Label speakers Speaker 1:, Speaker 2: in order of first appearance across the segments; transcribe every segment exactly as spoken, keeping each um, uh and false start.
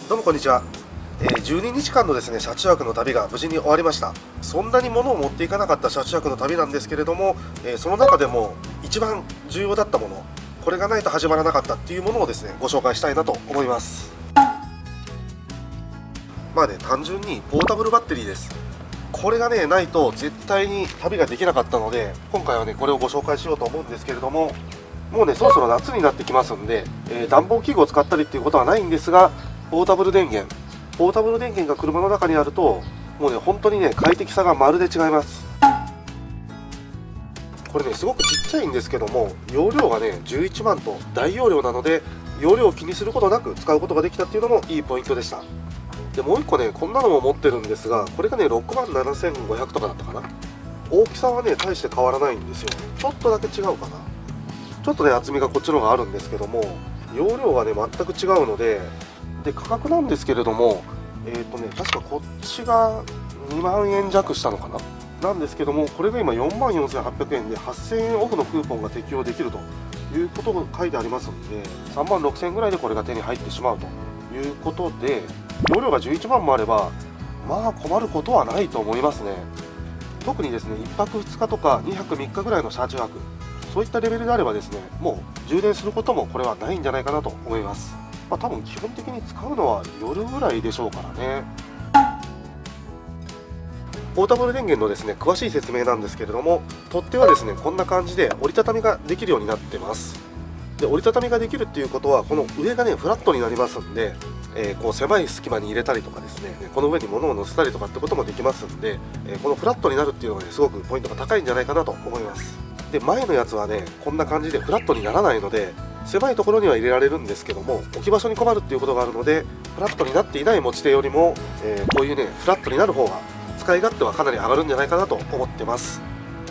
Speaker 1: どうもこんにちは。えー、じゅうににちかんのですね車中泊の旅が無事に終わりました。そんなに物を持っていかなかった車中泊の旅なんですけれども、えー、その中でも一番重要だったもの、これがないと始まらなかったっていうものをですねご紹介したいなと思います。まあね、単純にポータブルバッテリーです。これがねないと絶対に旅ができなかったので、今回はねこれをご紹介しようと思うんですけれども、もうねそろそろ夏になってきますんで、えー、暖房器具を使ったりっていうことはないんですが、ポータブル電源ポータブル電源が車の中にあると、もうね本当にね快適さがまるで違います。これねすごくちっちゃいんですけども、容量がねじゅういちまんと大容量なので、容量を気にすることなく使うことができたっていうのもいいポイントでした。でもういっこねこんなのも持ってるんですが、これがねろくまんななせんごひゃくとかだったかな。大きさはね大して変わらないんですよ。ちょっとだけ違うかな。ちょっとね厚みがこっちの方があるんですけども、容量がね全く違うので、で価格なんですけれども、えっとね確かこっちがにまんえん弱したのかななんですけども、これが今よんまんよんせんはっぴゃくえんではっせんえんオフのクーポンが適用できるということが書いてありますので、さんまんろくせんえんぐらいでこれが手に入ってしまうということで、容量がじゅういちまんもあればまあ困ることはないと思いますね。特にですねいっぱくふつかとかにはくみっかぐらいの車中泊、そういったレベルであればですね、もう充電することもこれはないんじゃないかなと思います。まあ、多分基本的に使うのは夜ぐらいでしょうからね。ポータブル電源のですね詳しい説明なんですけれども、取っ手はですねこんな感じで折りたたみができるようになってます。で折りたたみができるっていうことは、この上がねフラットになりますんで、えー、こう狭い隙間に入れたりとかですね、この上に物を乗せたりとかってこともできますんで、えー、このフラットになるっていうのがねすごくポイントが高いんじゃないかなと思います。で前のやつはねこんな感じでフラットにならないので、狭いところには入れられるんですけども、置き場所に困るっていうことがあるので、フラットになっていない持ち手よりも、えー、こういうねフラットになる方が使い勝手はかなり上がるんじゃないかなと思ってます。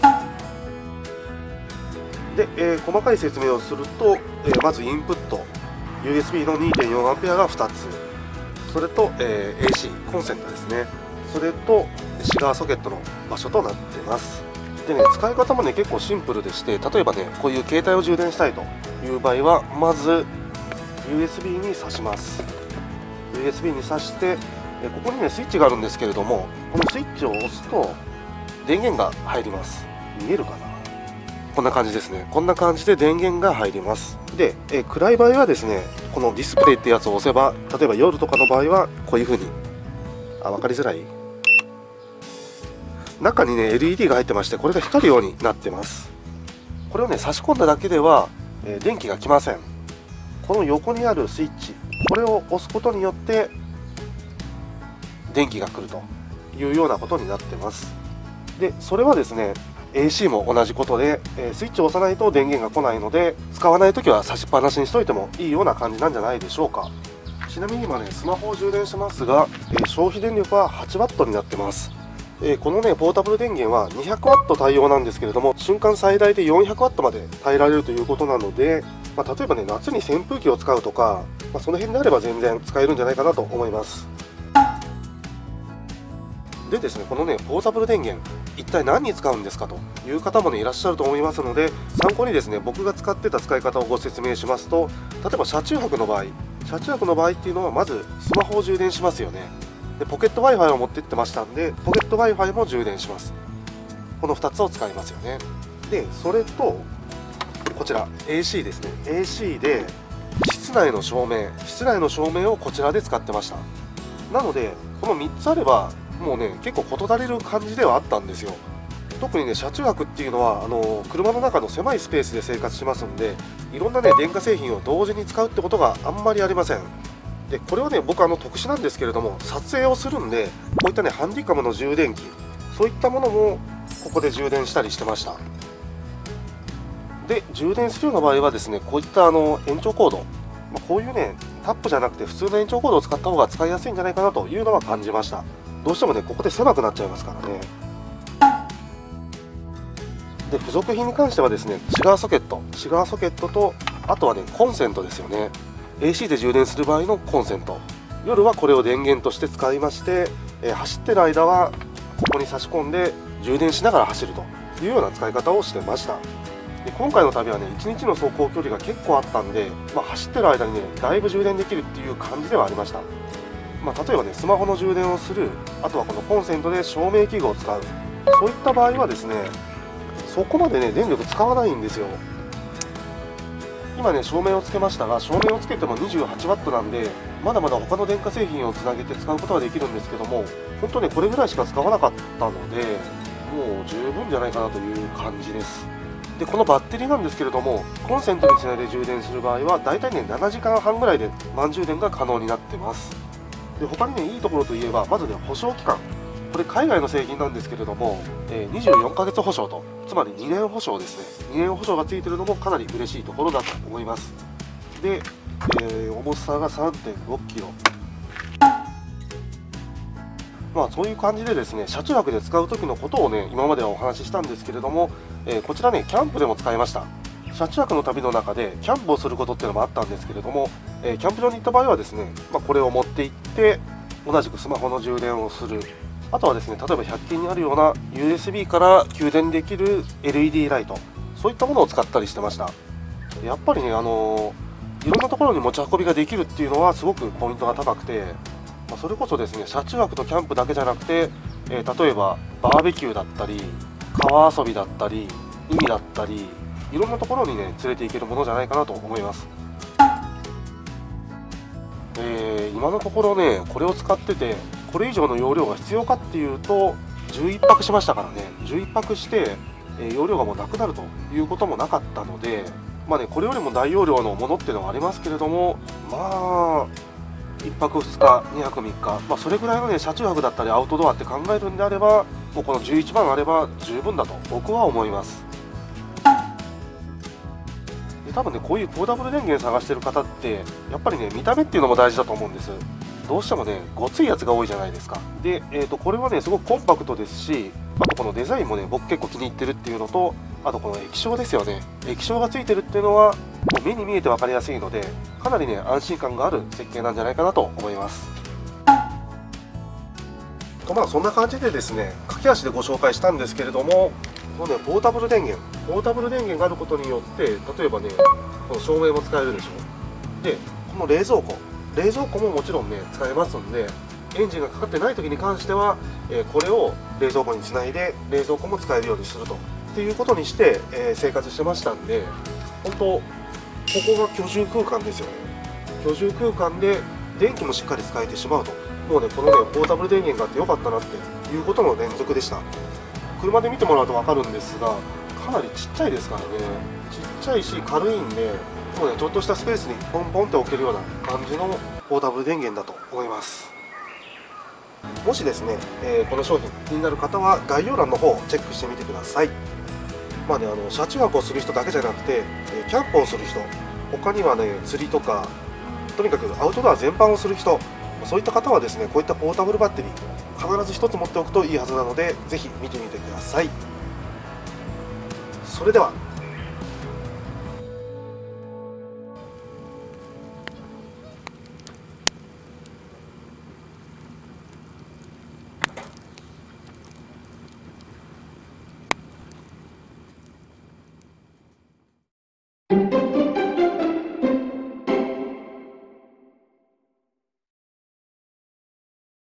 Speaker 1: で、えー、細かい説明をすると、えー、まずインプット ユーエスビー の にてんよんアンペアがふたつ、それと、えー、エーシー コンセントですね、それとシガーソケットの場所となっています。でね、使い方もね結構シンプルでして、例えばねこういう携帯を充電したいという場合は、まず ユーエスビー に挿します。 ユーエスビー に挿して、えここにねスイッチがあるんですけれども、このスイッチを押すと電源が入ります。見えるかな、こんな感じですね。こんな感じで電源が入ります。で、え暗い場合はですねこのディスプレイってやつを押せば、例えば夜とかの場合はこういう風に、あ分かりづらい、中にね エルイーディー が入ってまして、これが光るようになってます。これをね差し込んだだけでは、えー、電気が来ません。この横にあるスイッチ、これを押すことによって電気が来るというようなことになってます。でそれはですね エーシー も同じことで、えー、スイッチを押さないと電源が来ないので、使わないときは差しっぱなしにしといてもいいような感じなんじゃないでしょうか。ちなみに今ねスマホを充電しますが、えー、消費電力ははちワットになってます。えー、このねポータブル電源はにひゃくワット対応なんですけれども、瞬間最大でよんひゃくワットまで耐えられるということなので、まあ、例えばね夏に扇風機を使うとか、まあ、その辺であれば全然使えるんじゃないかなと思います。でですねこのねポータブル電源一体何に使うんですかという方もねいらっしゃると思いますので、参考にですね僕が使ってた使い方をご説明しますと、例えば車中泊の場合車中泊の場合っていうのは、まずスマホを充電しますよね。でポケット Wi-Fi を持ってってましたんで、ポケット Wi-Fi も充電します。このふたつを使いますよね。でそれとこちら エーシー ですね。 エーシー で室内の照明室内の照明をこちらで使ってました。なのでこのみっつあればもうね結構事足りる感じではあったんですよ。特にね車中泊っていうのはあの車の中の狭いスペースで生活しますんで、いろんなね電化製品を同時に使うってことがあんまりありません。でこれはね僕あの特殊なんですけれども、撮影をするんでこういったねハンディカムの充電器、そういったものもここで充電したりしてました。で充電するような場合はですねこういったあの延長コード、まあ、こういうねタップじゃなくて普通の延長コードを使った方が使いやすいんじゃないかなというのは感じました。どうしてもねここで狭くなっちゃいますからね。で付属品に関してはですねシガーソケットシガーソケットと、あとはねコンセントですよね。 エーシー で充電する場合のコンセント、夜はこれを電源として使いまして、えー、走ってる間はここに差し込んで充電しながら走るというような使い方をしてました。で今回の旅はねいちにちの走行距離が結構あったんで、まあ、走ってる間にねだいぶ充電できるっていう感じではありました。 まあ、例えばねスマホの充電をする、あとはこのコンセントで照明器具を使う、そういった場合はですねそこまでね電力使わないんですよ。今ね照明をつけましたが、照明をつけても にじゅうはちワット なんで、まだまだ他の電化製品をつなげて使うことはできるんですけども、本当ねこれぐらいしか使わなかったので、もう十分じゃないかなという感じです。でこのバッテリーなんですけれども、コンセントにつないで充電する場合はだいたいねななじかんはんぐらいで満充電が可能になってます。で他にねいいところといえば、まずね保証期間、これ海外の製品なんですけれども、えー、にじゅうよんかげつ保証と、つまりにねん保証ですね。にねん保証がついているのもかなり嬉しいところだと思います。で、えー、重さが さんてんろっキロ、まあそういう感じでですね、車中泊で使う時のことをね今まではお話ししたんですけれども、えー、こちらねキャンプでも使いました。車中泊の旅の中でキャンプをすることっていうのもあったんですけれども、えー、キャンプ場に行った場合はですね、まあ、これを持って行って同じくスマホの充電をする、あとはですね例えばひゃく均にあるような ユーエスビー から給電できる エルイーディー ライト、そういったものを使ったりしてました。やっぱりねあのー、いろんなところに持ち運びができるっていうのはすごくポイントが高くて、まあ、それこそですね車中泊とキャンプだけじゃなくて、えー、例えばバーベキューだったり川遊びだったり海だったり、いろんなところにね連れて行けるものじゃないかなと思います。えー、今のところねこれを使ってて、これ以上の容量が必要かっていうとじゅういっぱくしましたからね、じゅういっぱくして、えー、容量がもうなくなるということもなかったので、まあねこれよりも大容量のものっていうのはありますけれども、まあいっぱくふつかにはくみっか、まあ、それぐらいのね車中泊だったりアウトドアって考えるんであれば、もうこのじゅういちまんあれば十分だと僕は思います。で多分ねこういうポータブル電源探してる方ってやっぱりね見た目っていうのも大事だと思うんです。どうしてもねごついやつが多いじゃないですか。で、えー、とこれはねすごくコンパクトですし、あとこのデザインもね僕結構気に入ってるっていうのと、あとこの液晶ですよね。液晶がついてるっていうのはもう目に見えて分かりやすいので、かなりね安心感がある設計なんじゃないかなと思います。とまあそんな感じでですね駆け足でご紹介したんですけれども、このねポータブル電源ポータブル電源があることによって、例えばねこの照明も使えるでしょ。でこの冷蔵庫冷蔵庫ももちろんね使えますんで、エンジンがかかってない時に関しては、えー、これを冷蔵庫につないで冷蔵庫も使えるようにするとっていうことにして、えー、生活してましたんで、本当ここが居住空間ですよね。居住空間で電気もしっかり使えてしまうと、もうねこのねポータブル電源があってよかったなっていうことの連続でした。車で見てもらうと分かるんですが、かなりちっちゃいですからね。ちっちゃいし軽いんで、もうねちょっとしたスペースにポンポンって置けるような感じのポータブル電源だと思います。もしですね、えー、この商品気になる方は概要欄の方をチェックしてみてください。まあね、あの車中泊をする人だけじゃなくて、えー、キャンプをする人、他にはね釣りとかとにかくアウトドア全般をする人、そういった方はですねこういったポータブルバッテリー必ずひとつ持っておくといいはずなので、ぜひ見てみてください。それでは。